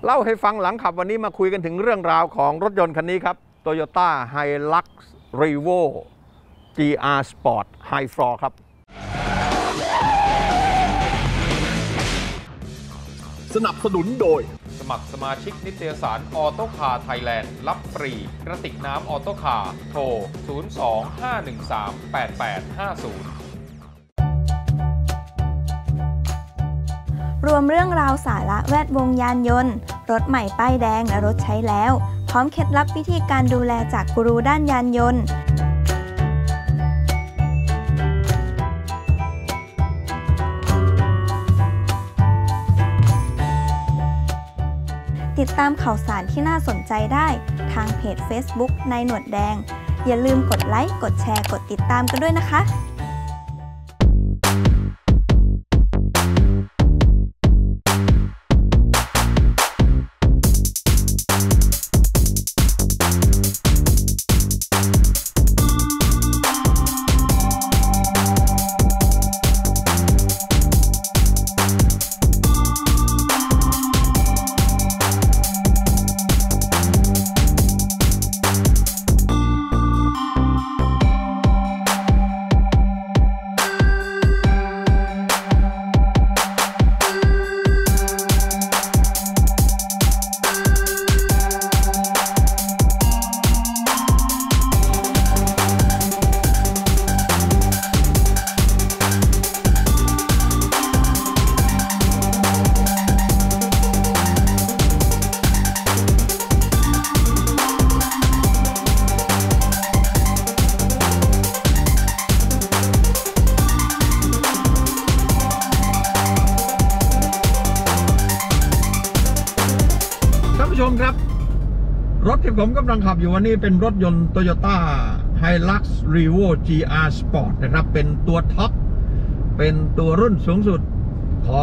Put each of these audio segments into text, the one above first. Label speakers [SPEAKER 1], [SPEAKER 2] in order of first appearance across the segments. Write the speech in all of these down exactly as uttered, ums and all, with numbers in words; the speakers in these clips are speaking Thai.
[SPEAKER 1] เล่าให้ฟังหลังขับวันนี้มาคุยกันถึงเรื่องราวของรถยนต์คันนี้ครับ Toyota Hilux Revo จี อาร์ Sport High Floor ครับ
[SPEAKER 2] สนับสนุนโดย
[SPEAKER 3] สมัครสมาชิกนิตยสารออโต้คาร์ไทยแลนด์รับฟรีกระติกน้ำออโต้คาร์โทร ศูนย์ สอง ห้า หนึ่ง สาม แปด แปด ห้า ศูนย์
[SPEAKER 4] รวมเรื่องราวสาระแวดวงยานยนต์รถใหม่ป้ายแดงและรถใช้แล้วพร้อมเคล็ดลับวิธีการดูแลจากกูรูด้านยานยนต์ติดตามข่าวสารที่น่าสนใจได้ทางเพจ Facebook นายหนวดแดงอย่าลืมกดไลค์กดแชร์กดติดตามกันด้วยนะคะ
[SPEAKER 1] ชมครับรถที่ผมกำลังขับอยู่วันนี้เป็นรถยนต์ Toyota Hilux Revo จี อาร์ Sport นะครับเป็นตัวท็อปเป็นตัวรุ่นสูงสุดของ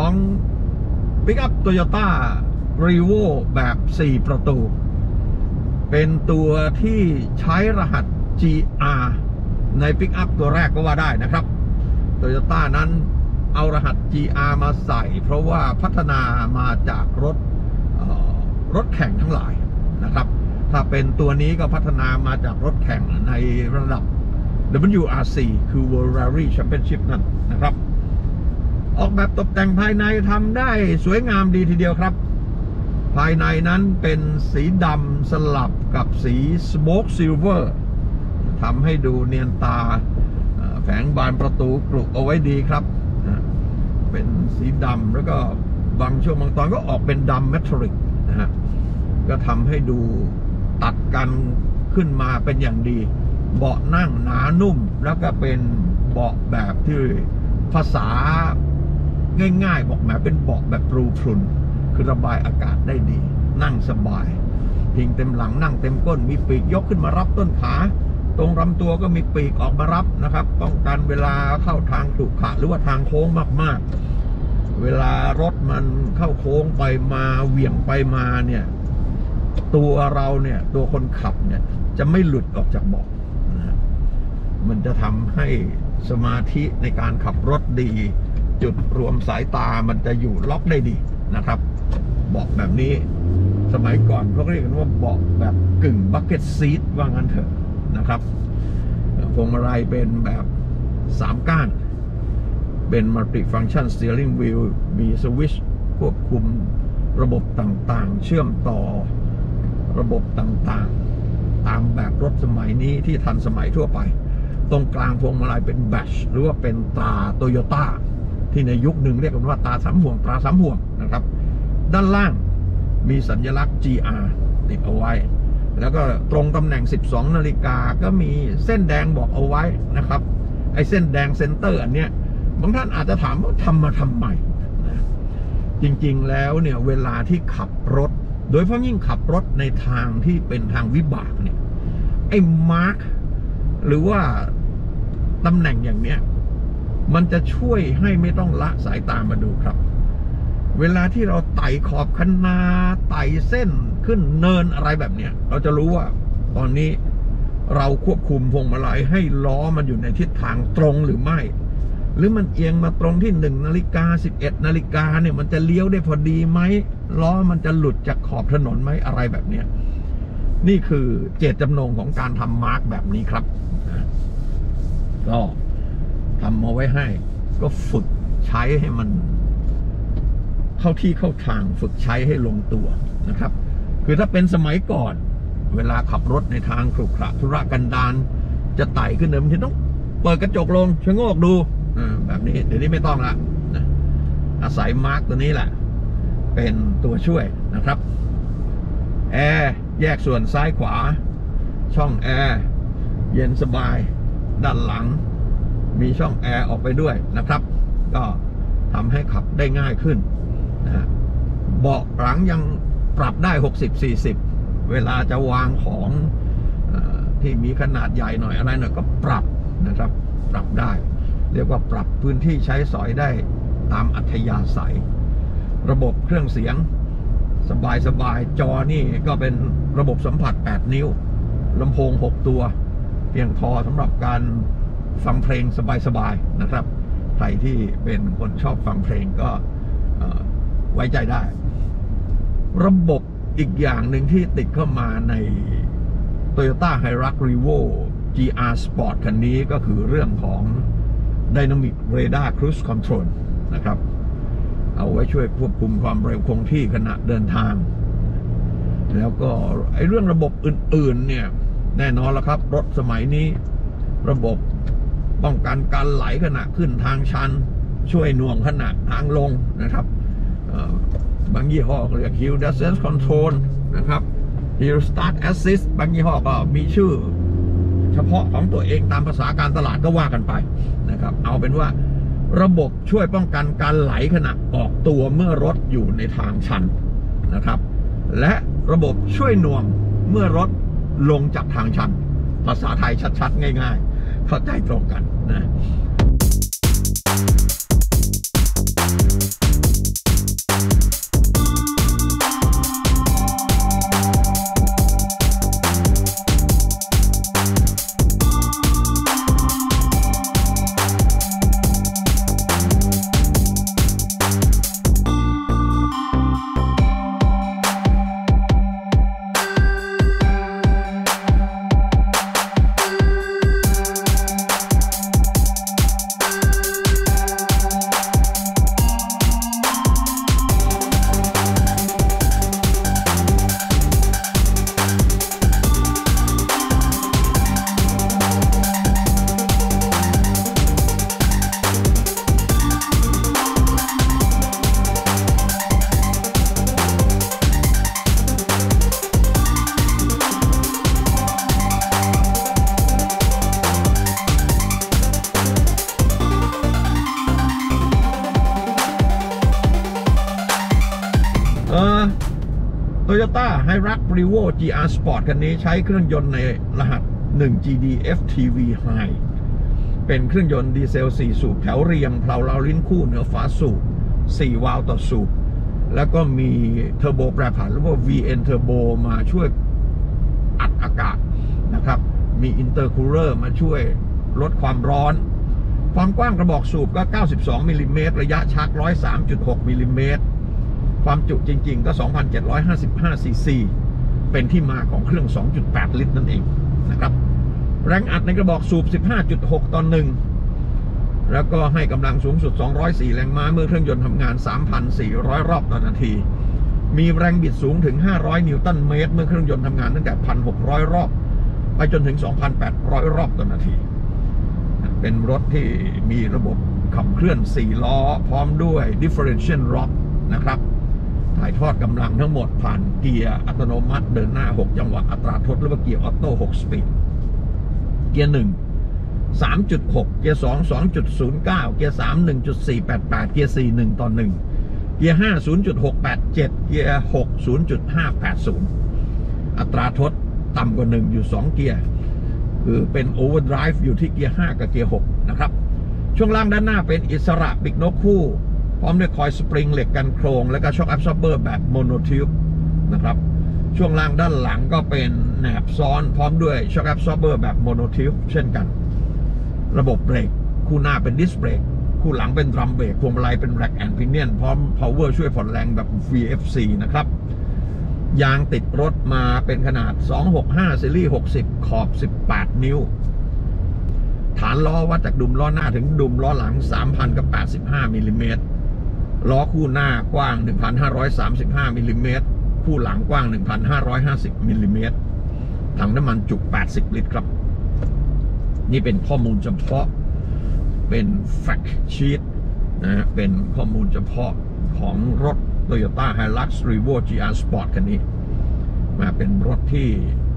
[SPEAKER 1] Pickup Toyota Revo แบบสี่ประตูเป็นตัวที่ใช้รหัส จี อาร์ ใน Pickup ตัวแรกก็ว่าได้นะครับ Toyota นั้นเอารหัส จี อาร์ มาใส่เพราะว่าพัฒนามาจากรถรถแข่งทั้งหลายนะครับถ้าเป็นตัวนี้ก็พัฒนามาจากรถแข่งในระดับ ดับเบิลยู อาร์ ซี คือ World Rally Championship นั่นนะครับออกแบบตกแต่งภายในทำได้สวยงามดีทีเดียวครับภายในนั้นเป็นสีดำสลับกับสี Smoke Silver ทำให้ดูเนียนตาแผงบานประตูกรุเอาไว้ดีครับเป็นสีดำแล้วก็บางช่วงบางตอนก็ออกเป็นดำเมทัลลิกนะฮะก็ทำให้ดูตัดกันขึ้นมาเป็นอย่างดีเบาะนั่งหนานุ่มแล้วก็เป็นเบาะแบบที่ภาษาง่ายๆบอกแหมเป็นเบาะแบบปรูพรุนคือระบายอากาศได้ดีนั่งสบายพิงเต็มหลังนั่งเต็มก้นมีปีกยกขึ้นมารับต้นขาตรงลำตัวก็มีปีกออกมารับนะครับป้องกันเวลาเข้าทางขรุขระหรือว่าทางโค้งมากๆเวลารถมันเข้าโค้งไปมาเหวี่ยงไปมาเนี่ยตัวเราเนี่ยตัวคนขับเนี่ยจะไม่หลุดออกจากเบาะนะมันจะทำให้สมาธิในการขับรถดีจุดรวมสายตามันจะอยู่ล็อกได้ดีนะครับเบาะแบบนี้สมัยก่อนเขาเรียกกันว่าเบาะแบบกึ่งบัคเก็ตซีทว่างั้นเถอะนะครับพวงมาลัยเป็นแบบสามก้านเป็น Multi Function Steering Wheel มีสวิตช์ควบคุมระบบต่างๆเชื่อมต่อระบบต่างๆตามแบบรถสมัยนี้ที่ทันสมัยทั่วไปตรงกลางพวงมาลัยเป็นแบชหรือว่าเป็นตราโตโยต้าที่ในยุคหนึ่งเรียกกันว่าตราสามห่วงตราสามห่วงนะครับด้านล่างมีสัญลักษณ์ จี อาร์ ติดเอาไว้แล้วก็ตรงตำแหน่งสิบสองนาฬิกาก็มีเส้นแดงบอกเอาไว้นะครับไอ้เส้นแดงเซนเตอร์อันเนี้ยบางท่านอาจจะถามว่าทำมาทำไมนะจริงๆแล้วเนี่ยเวลาที่ขับรถโดยเฉพาะยิ่งขับรถในทางที่เป็นทางวิบากเนี่ยไอ้มาร์คหรือว่าตำแหน่งอย่างเนี้ยมันจะช่วยให้ไม่ต้องละสายตามาดูครับเวลาที่เราไต่ขอบคันนาไต่เส้นขึ้นเนินอะไรแบบเนี้ยเราจะรู้ว่าตอนนี้เราควบคุมพวงมาลัยให้ล้อมันอยู่ในทิศทางตรงหรือไม่หรือมันเอียงมาตรงที่หนึ่งนาฬิกาสิบเอ็ดนาฬิกาเนี่ยมันจะเลี้ยวได้พอดีไหมล้อมันจะหลุดจากขอบถนนไหมอะไรแบบเนี้ยนี่คือเจตจำนงของการทำมาร์กแบบนี้ครับก็ทำมาไว้ให้ก็ฝึกใช้ให้มันเข้าที่เข้าทางฝึกใช้ให้ลงตัวนะครับคือถ้าเป็นสมัยก่อนเวลาขับรถในทางขรุขระธุรกันดารจะไต่ขึ้นเดิมที่ต้องเปิดกระจกลงชะโงกดูแบบนี้เดี๋ยวนี้ไม่ต้องละนะอาศัยมาร์กตัวนี้แหละเป็นตัวช่วยนะครับแอร์แยกส่วนซ้ายขวาช่องแอร์เย็นสบายด้านหลังมีช่องแอร์ออกไปด้วยนะครับก็ทำให้ขับได้ง่ายขึ้นนะเบาะหลังยังปรับได้ หกสิบ สี่สิบ เวลาจะวางของที่มีขนาดใหญ่หน่อยอะไรหน่อยก็ปรับนะครับปรับได้เรียกว่าปรับพื้นที่ใช้สอยได้ตามอัธยาศัยระบบเครื่องเสียงสบายสบายจอนี่ก็เป็นระบบสัมผัสแปดนิ้วลำโพงหกตัวเพียงพอสำหรับการฟังเพลงสบายๆนะครับใครที่เป็นคนชอบฟังเพลงก็ไว้ใจได้ระบบอีกอย่างหนึ่งที่ติดเข้ามาใน Toyota Hilux Revo จี อาร์ Sport คันนี้ก็คือเรื่องของ Dynamic Radar Cruise Control นะครับเอาไว้ช่วยควบคุมความเร็วคงที่ขณะเดินทางแล้วก็ไอ้เรื่องระบบอื่นๆเนี่ยแน่นอนแล้วครับรถสมัยนี้ระบบป้องกันการไหลขณะขึ้นทางชันช่วยหน่วงขณะทางลงนะครับบางยี่ห้อเรียก Hill Descent Control นะครับ Hill Start Assist บางยี่ห้อก็มีชื่อเฉพาะของตัวเองตามภาษาการตลาดก็ว่ากันไปนะครับเอาเป็นว่าระบบช่วยป้องกันการไหลขณะออกตัวเมื่อรถอยู่ในทางชันนะครับและระบบช่วยหน่วงเมื่อรถลงจากทางชันภาษาไทยชัดๆง่ายๆเข้าใจตรงกันนะToyota Hilux Revo จี อาร์ Sport คันนี้ใช้เครื่องยนต์ในรหัส หนึ่ง จี ดี เอฟ ที วี High เป็นเครื่องยนต์ดีเซลสี่สูบแถวเรียงเพลาเราลิ้นคู่เหนือฝาสูบสี่วาล์วต่อสูบแล้วก็มีเทอร์โบแปรผันหรือว่า วี เอ็น Turbo มาช่วยอัดอากาศนะครับมีอินเตอร์คูลเลอร์มาช่วยลดความร้อนความกว้างกระบอกสูบก็เก้าสิบสองมิลลิเมตรระยะชัก หนึ่งร้อยสามจุดหก มิลลิเมตรความจุจริงๆก็ สองพันเจ็ดร้อยห้าสิบห้า ซีซีเป็นที่มาของเครื่อง สองจุดแปด ลิตรนั่นเองนะครับแรงอัดในกระบอกสูบ สิบห้าจุดหก ต่อหนึ่งแล้วก็ให้กำลังสูงสุดสองร้อยสี่แรงม้าเมื่อเครื่องยนต์ทำงาน สามพันสี่ร้อย รอบต่อนาทีมีแรงบิดสูงถึงห้าร้อยนิวตันเมตรเมื่อเครื่องยนต์ทำงานตั้งแต่ หนึ่งพันหกร้อย รอบไปจนถึง สองพันแปดร้อย รอบต่อนาทีเป็นรถที่มีระบบขับเคลื่อนสี่ล้อพร้อมด้วย differential lock นะครับถ่ายทอดกำลังทั้งหมดผ่านเกียร์อัตโนมัติเดินหน้าหกจังหวะอัตราทดหรือว่าเกียร์ออโต้หกสปีดเกียร์หนึ่ง สามจุดหก เกียร์สอง สองจุดศูนย์เก้า เกียร์สาม หนึ่งจุดสี่แปดแปด เกียร์สี่ หนึ่งต่อหนึ่งเกียร์ห้า ศูนย์จุดหกแปดเจ็ด เกียร์หก ศูนย์จุดห้าแปดศูนย์ อัตราทดต่ำกว่าหนึ่งอยู่สองเกียร์คือเป็นโอเวอร์ไดรฟ์อยู่ที่เกียร์ห้ากับเกียร์หกนะครับช่วงล่างด้านหน้าเป็นอิสระปีกนกคู่พร้อมด้วยคอยสปริงเหล็กกันโครงและก็ช็อคแอบซอร์เบอร์แบบโมโนทิวบนะครับช่วงล่างด้านหลังก็เป็นแหนบซ้อนพร้อมด้วยช็อคแอบซอร์เบอร์แบบโมโนทิวบเช่นกันระบบเบรกคู่หน้าเป็นดิสเบรกคู่หลังเป็นดรัมเบรกพวงมาลัยเป็นแร็กแอนด์พิเนียนพร้อม power ช่วยผ่อนแรงแบบ วี เอฟ ซี นะครับยางติดรถมาเป็นขนาดสองหกห้าซีรีส์หกสิบขอบสิบแปดนิ้วฐานล้อวัดจากดุมล้อหน้าถึงดุมล้อหลัง สามพัน กับ แปดสิบห้า มิลลิเมตรล้อคู่หน้ากว้าง หนึ่งพันห้าร้อยสามสิบห้า มิลลิเมตรคู่หลังกว้าง หนึ่งพันห้าร้อยห้าสิบ มิลลิเมตรถังน้ำมันจุแปดสิบลิตรครับนี่เป็นข้อมูลเฉพาะเป็น fact sheet นะฮะเป็นข้อมูลเฉพาะของรถ Toyota Hilux Revo จี อาร์ Sport คันนี้มาเป็นรถที่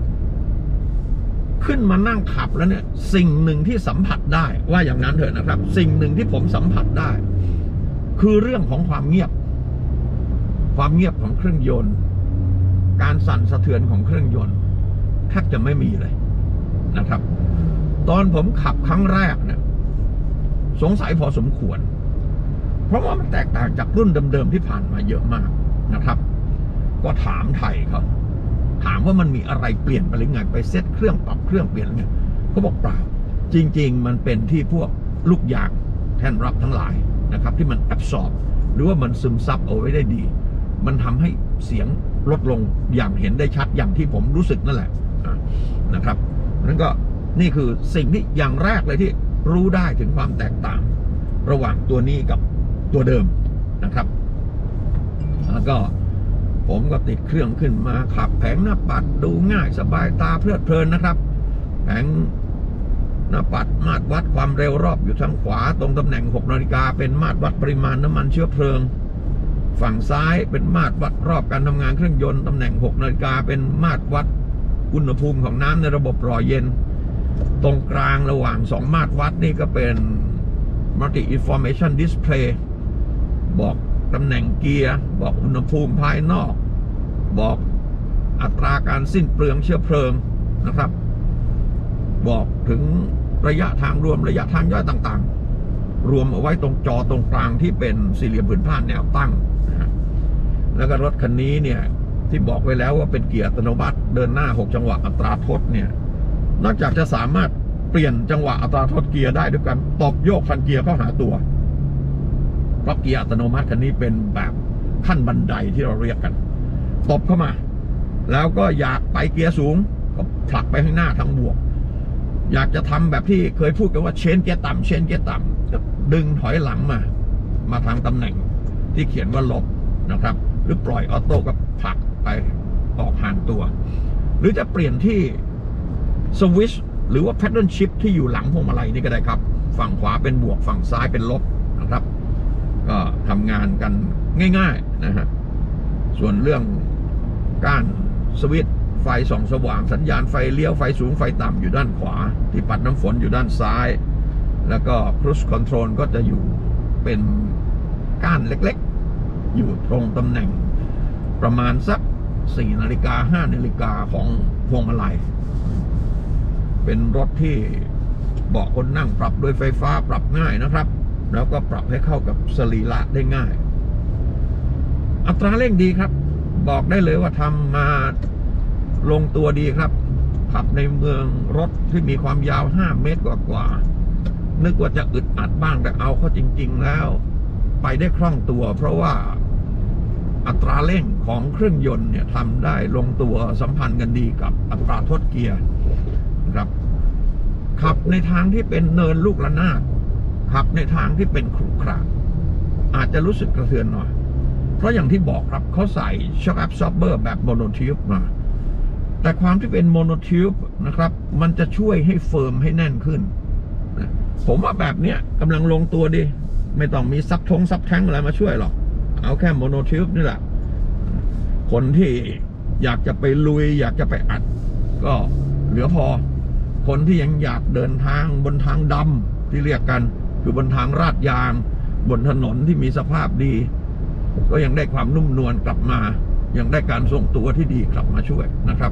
[SPEAKER 1] ขึ้นมานั่งขับแล้วเนี่ยสิ่งหนึ่งที่สัมผัสได้ว่าอย่างนั้นเถอะนะครับสิ่งหนึ่งที่ผมสัมผัสได้คือเรื่องของความเงียบความเงียบของเครื่องยนต์การสั่นสะเทือนของเครื่องยนต์แทบจะไม่มีเลยนะครับตอนผมขับครั้งแรกเนี่ยสงสัยพอสมควรเพราะว่ามันแตกต่างจากรุ่นเดิมๆที่ผ่านมาเยอะมากนะครับก็ถามไทยเขาถามว่ามันมีอะไรเปลี่ยนไปหรือไงไปเซ็ตเครื่องปรับเครื่องเปลี่ยนไงเขาบอกเปล่าจริงๆมันเป็นที่พวกลูกยางแท่นรับทั้งหลายนะครับที่มันแอบซอร์บหรือว่ามันซึมซับเอาไว้ได้ดีมันทำให้เสียงลดลงอย่างเห็นได้ชัดอย่างที่ผมรู้สึกนั่นแหละนะครับนั้นก็นี่คือสิ่งที่อย่างแรกเลยที่รู้ได้ถึงความแตกต่างระหว่างตัวนี้กับตัวเดิมนะครับแล้วก็ผมก็ติดเครื่องขึ้นมาขับแผงหน้าปัดดูง่ายสบายตาเพลิดเพลินนะครับแผงหน้าปัดมาตรวัดความเร็วรอบอยู่ทางขวาตรงตำแหน่งหกนาฬิกาเป็นมาตรวัดปริมาณน้ำมันเชื้อเพลิงฝั่งซ้ายเป็นมาตรวัดรอบการทำงานเครื่องยนต์ตำแหน่งหกนาฬิกาเป็นมาตรวัดอุณหภูมิของน้ำในระบบหล่อเย็นตรงกลางระหว่างสองมาตรวัดนี่ก็เป็น Multi Information Display บอกตำแหน่งเกียร์บอกอุณหภูมิภายนอกบอกอัตราการสิ้นเปลืองเชื้อเพลิงนะครับบอกถึงระยะทางรวมระยะทางย่อยต่างๆรวมเอาไว้ตรงจอตรงกลางที่เป็นสี่เหลี่ยมผืนผ้าแนวตั้งนะแล้วก็รถคันนี้เนี่ยที่บอกไว้แล้วว่าเป็นเกียร์อัตโนมัติเดินหน้าหกจังหวะอัตราทดเนี่ยนอกจากจะสามารถเปลี่ยนจังหวะอัตราทดเกียร์ได้ด้วยการตบโยกคันเกียร์เข้าหาตัวเพราะเกียร์อัตโนมัติคันนี้เป็นแบบขั้นบันไดที่เราเรียกกันตบเข้ามาแล้วก็อยากไปเกียร์สูงก็ผลักไปข้างหน้าทางบวกอยากจะทำแบบที่เคยพูดกันว่าเชนเกียร์ต่ำเชนเกียร์ต่ำก็ดึงถอยหลังมามาทางตำแหน่งที่เขียนว่าลบนะครับหรือปล่อยออโต้ก็ผลักไปออกห่างตัวหรือจะเปลี่ยนที่สวิตช์หรือว่าแพดเดิลชิฟที่อยู่หลังพวงมาลัยนี่ก็ได้ครับฝั่งขวาเป็นบวกฝั่งซ้ายเป็นลบนะครับก็ทำงานกันง่ายๆนะฮะส่วนเรื่องก้านสวิตช์ไฟส่องสว่างสัญญาณไฟเลี้ยวไฟสูงไฟต่ำอยู่ด้านขวาที่ปัดน้ำฝนอยู่ด้านซ้ายแล้วก็ cruise control ก็จะอยู่เป็นก้านเล็กๆอยู่ตรงตำแหน่งประมาณสักสี่นาฬิกาห้านาฬิกาของพวงมาลัยเป็นรถที่เบาะคนนั่งปรับด้วยไฟฟ้าปรับง่ายนะครับแล้วก็ปรับให้เข้ากับสรีระได้ง่ายอัตราเร่งดีครับบอกได้เลยว่าทำมาลงตัวดีครับขับในเมืองรถที่มีความยาวห้าเมตรกว่าๆนึกว่าจะอึดอัดบ้างแต่เอาเข้าจริงๆแล้วไปได้คล่องตัวเพราะว่าอัตราเร่งของเครื่องยนต์เนี่ยทำได้ลงตัวสัมพันธ์กันดีกับอัตราทดเกียร์นะครับขับในทางที่เป็นเนินลูกระนาดขับในทางที่เป็นขรุขระอาจจะรู้สึกกระเทือนหน่อยเพราะอย่างที่บอกครับเขาใส่ช็อคแอบซอร์เบอร์แบบโมโนทิวบมาแต่ความที่เป็นโมโนทิวบนะครับมันจะช่วยให้เฟิร์มให้แน่นขึ้นนะผมว่าแบบเนี้ยกำลังลงตัวดีไม่ต้องมีซับทงซับแท้งอะไรมาช่วยหรอกเอาแค่โมโนทิวบนี่แหละคนที่อยากจะไปลุยอยากจะไปอัดก็เหลือพอคนที่ยังอยากเดินทางบนทางดำที่เรียกกันคือบนทางราดยางบนถนนที่มีสภาพดีก็ยังได้ความนุ่มนวลกลับมายังได้การทรงตัวที่ดีกลับมาช่วยนะครับ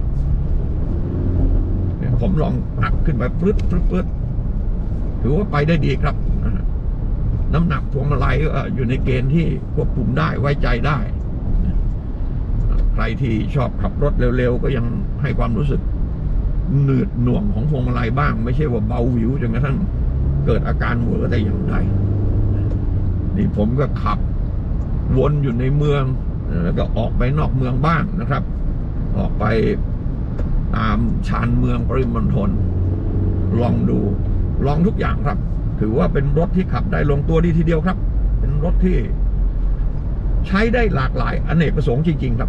[SPEAKER 1] ผมลองอัดขึ้นไปปลึ๊ดปลึ๊ดปลึ๊ดถือว่าไปได้ดีครับน้ำหนักพวงมาลัยอยู่ในเกณฑ์ที่ควบคุมได้ไว้ใจได้ใครที่ชอบขับรถเร็วๆก็ยังให้ความรู้สึกหนืดหน่วงของพวงมาลัยบ้างไม่ใช่ว่าเบาหวิวจนกระทั่งเกิดอาการเหวอแต่อย่างใดนี่ผมก็ขับวนอยู่ในเมืองแล้วก็ออกไปนอกเมืองบ้างนะครับออกไปตามชานเมืองปริมณฑลลองดูลองทุกอย่างครับถือว่าเป็นรถที่ขับได้ลงตัวดีทีเดียวครับเป็นรถที่ใช้ได้หลากหลายอเนกประสงค์จริงๆครับ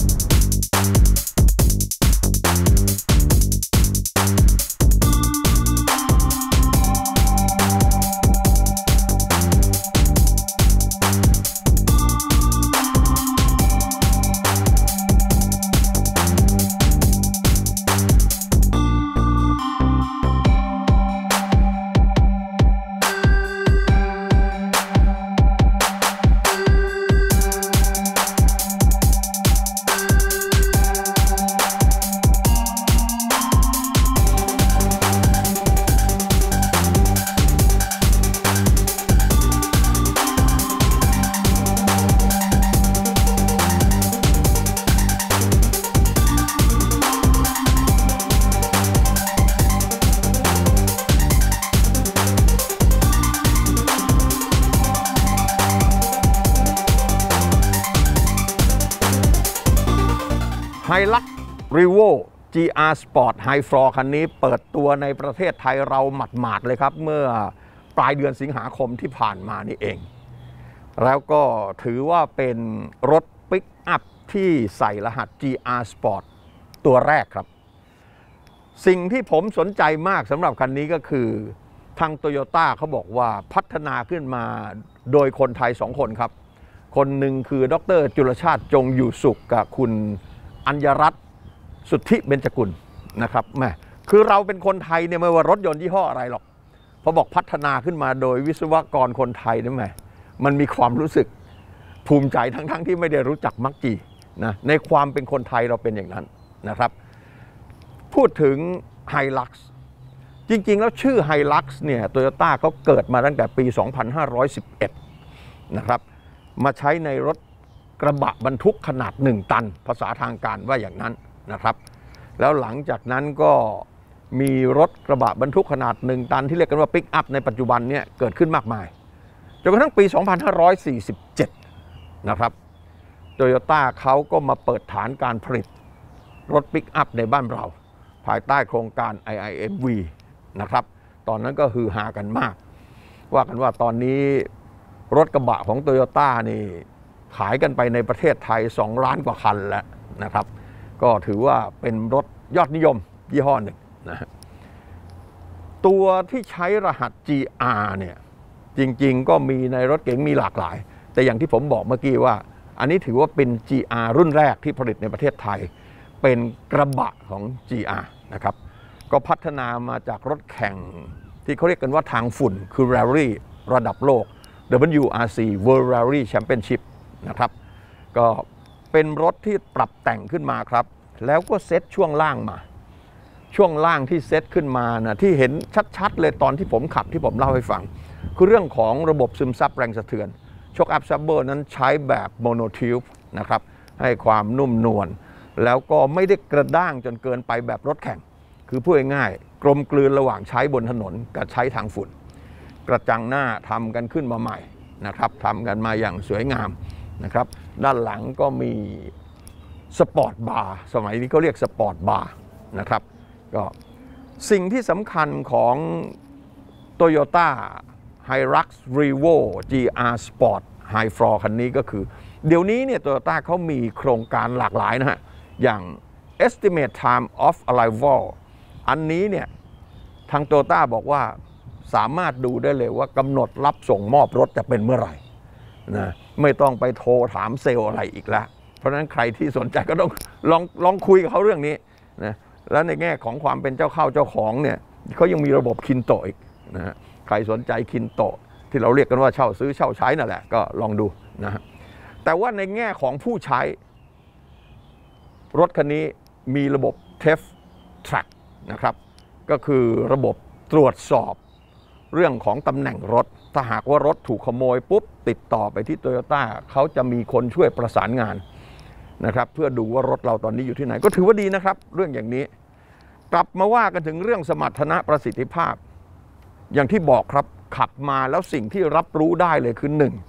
[SPEAKER 1] Hilux Revo จี อาร์ Sport High Floor คันนี้เปิดตัวในประเทศไทยเราหมาดๆเลยครับเมื่อปลายเดือนสิงหาคมที่ผ่านมานี่เองแล้วก็ถือว่าเป็นรถปิกอัพที่ใส่รหัส จี อาร์ Sport ตัวแรกครับสิ่งที่ผมสนใจมากสำหรับคันนี้ก็คือทาง Toyota เขาบอกว่าพัฒนาขึ้นมาโดยคนไทยสองคนครับคนหนึ่งคือดร.จุลชาติจงอยู่สุขกับคุณอัญญรัตน์สุทธิเบญจกุลนะครับแม่คือเราเป็นคนไทยเนี่ยไม่ว่ารถยนต์ยี่ห้ออะไรหรอกพอบอกพัฒนาขึ้นมาโดยวิศวกรคนไทยนี่แม่มันมีความรู้สึกภูมิใจทั้งๆ ท, ที่ไม่ได้รู้จักมักจีนะในความเป็นคนไทยเราเป็นอย่างนั้นนะครับพูดถึง Hilux จริงๆแล้วชื่อ Hilux เนี่ยโตโยต้าเขาเกิดมาตั้งแต่ปี สองพันห้าร้อยสิบเอ็ด นะครับมาใช้ในรถกระบะบรรทุกขนาดหนึ่งตันภาษาทางการว่าอย่างนั้นนะครับแล้วหลังจากนั้นก็มีรถกระบะบรรทุกขนาดหนึ่งตันที่เรียกกันว่าปิกอัพในปัจจุบันเนี่ยเกิดขึ้นมากมายจนกระทั่งปี สองพันห้าร้อยสี่สิบเจ็ด นะครับโตโยต้าเขาก็มาเปิดฐานการผลิตรถปิกอัพในบ้านเราภายใต้โครงการ ไอ ไอ เอ็ม วี นะครับตอนนั้นก็ฮือฮากันมากว่ากันว่าตอนนี้รถกระบะของโตโยต้านี่ขายกันไปในประเทศไทยสองล้านกว่าคันแล้วนะครับก็ถือว่าเป็นรถยอดนิยมยี่ห้อหนึ่งนะตัวที่ใช้รหัส จี อาร์ เนี่ยจริงๆก็มีในรถเก๋งมีหลากหลายแต่อย่างที่ผมบอกเมื่อกี้ว่าอันนี้ถือว่าเป็น จี อาร์ รุ่นแรกที่ผลิตในประเทศไทยเป็นกระบะของ จี อาร์ นะครับก็พัฒนามาจากรถแข่งที่เขาเรียกกันว่าทางฝุ่นคือ Rally ระดับโลก ดับเบิลยู อาร์ ซี World Rally Championship นะครับก็เป็นรถที่ปรับแต่งขึ้นมาครับแล้วก็เซตช่วงล่างมาช่วงล่างที่เซตขึ้นมานะที่เห็นชัดๆเลยตอนที่ผมขับที่ผมเล่าให้ฟังคือเรื่องของระบบซึมซับแรงสะเทือนช็อคอัพซับเบอร์นั้นใช้แบบโมโนทิวบ์นะครับให้ความนุ่มนวลแล้วก็ไม่ได้กระด้างจนเกินไปแบบรถแข่งคือพูดง่ายๆกลมกลืนระหว่างใช้บนถนนกับใช้ทางฝุ่นกระจังหน้าทำกันขึ้นมาใหม่นะครับทำกันมาอย่างสวยงามนะครับด้านหลังก็มีสปอร์ตบาร์สมัยนี้เขาเรียกสปอร์ตบาร์นะครับก็สิ่งที่สำคัญของ Toyota Hilux Revo จี อาร์ Sport High Floor คันนี้ก็คือเดี๋ยวนี้เนี่ย Toyota เขามีโครงการหลากหลายนะฮะอย่าง estimate time of arrival อันนี้เนี่ยทาง Toyota บอกว่าสามารถดูได้เลยว่ากำหนดรับส่งมอบรถจะเป็นเมื่อไหร่นะไม่ต้องไปโทรถามเซลล์อะไรอีกแล้วเพราะฉะนั้นใครที่สนใจก็ต้องลองลองคุยกับเขาเรื่องนี้นะแล้วในแง่ของความเป็นเจ้าเข้าเจ้าของเนี่ยเขายังมีระบบคินโตะอีกนะใครสนใจคินโตะที่เราเรียกกันว่าเช่าซื้อเช่าใช้นั่นแหละก็ลองดูนะแต่ว่าในแง่ของผู้ใช้รถคันนี้มีระบบ Theft Track นะครับก็คือระบบตรวจสอบเรื่องของตำแหน่งรถถ้าหากว่ารถถูกขโมยปุ๊บติดต่อไปที่ Toyota เขาจะมีคนช่วยประสานงานนะครับเพื่อดูว่ารถเราตอนนี้อยู่ที่ไหนก็ถือว่าดีนะครับเรื่องอย่างนี้กลับมาว่ากันถึงเรื่องสมรรถนะประสิทธิภาพอย่างที่บอกครับขับมาแล้วสิ่งที่รับรู้ได้เลยคือหนึ่ง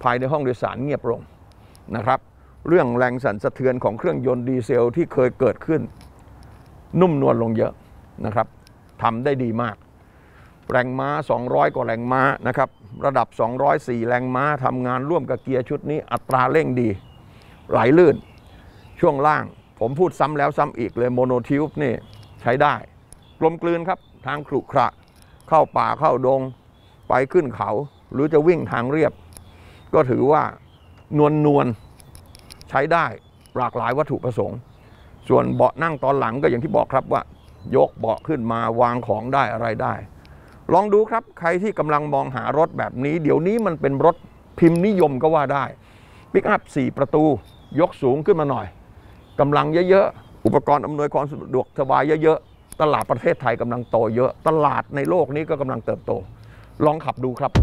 [SPEAKER 1] ภายในห้องโดยสารเงียบลงนะครับเรื่องแรงสั่นสะเทือนของเครื่องยนต์ดีเซลที่เคยเกิดขึ้นนุ่มนวลลงเยอะนะครับทำได้ดีมากแรงม้าสองร้อยกว่าแรงม้านะครับระดับสองร้อยสี่แรงม้าทำงานร่วมกับเกียร์ชุดนี้อัตราเร่งดีไหลลื่นช่วงล่างผมพูดซ้ำแล้วซ้ำอีกเลยโมโนทิวบ์นี่ใช้ได้กลมกลืนครับทางขรุขระเข้าป่าเข้าดงไปขึ้นเขาหรือจะวิ่งทางเรียบก็ถือว่านวลนวลใช้ได้หลากหลายวัตถุประสงค์ส่วนเบาะนั่งตอนหลังก็อย่างที่บอกครับว่ายกเบาะขึ้นมาวางของได้อะไรได้ลองดูครับใครที่กำลังมองหารถแบบนี้เดี๋ยวนี้มันเป็นรถพิมพ์นิยมก็ว่าได้ปิกอัพสี่ประตูยกสูงขึ้นมาหน่อยกำลังเยอะๆอุปกรณ์อำนวยความสะดวกสบายเยอะๆตลาดประเทศไทยกำลังโตเยอะตลาดในโลกนี้ก็กำลังเติบโตลองขับดูครับ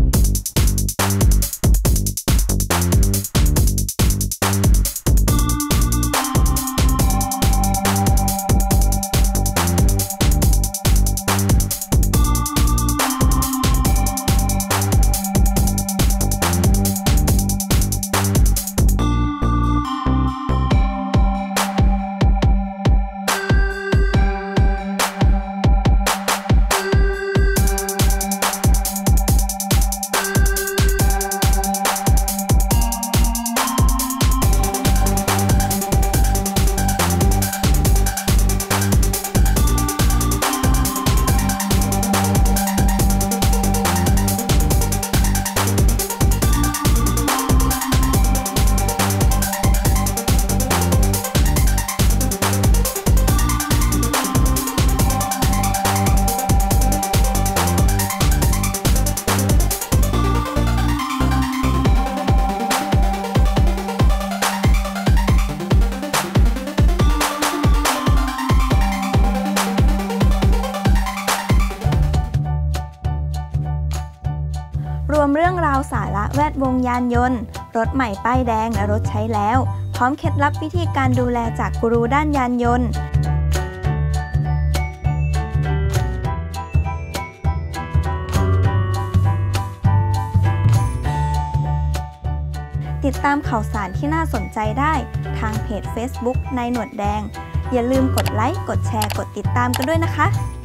[SPEAKER 4] รวมเรื่องราวสาระแวดวงยานยนต์รถใหม่ป้ายแดงและรถใช้แล้วพร้อมเคล็ดลับวิธีการดูแลจากกูรูด้านยานยนต์ติดตามข่าวสารที่น่าสนใจได้ทางเพจ Facebook นายหนวดแดงอย่าลืมกดไลค์กดแชร์กดติดตามกันด้วยนะคะ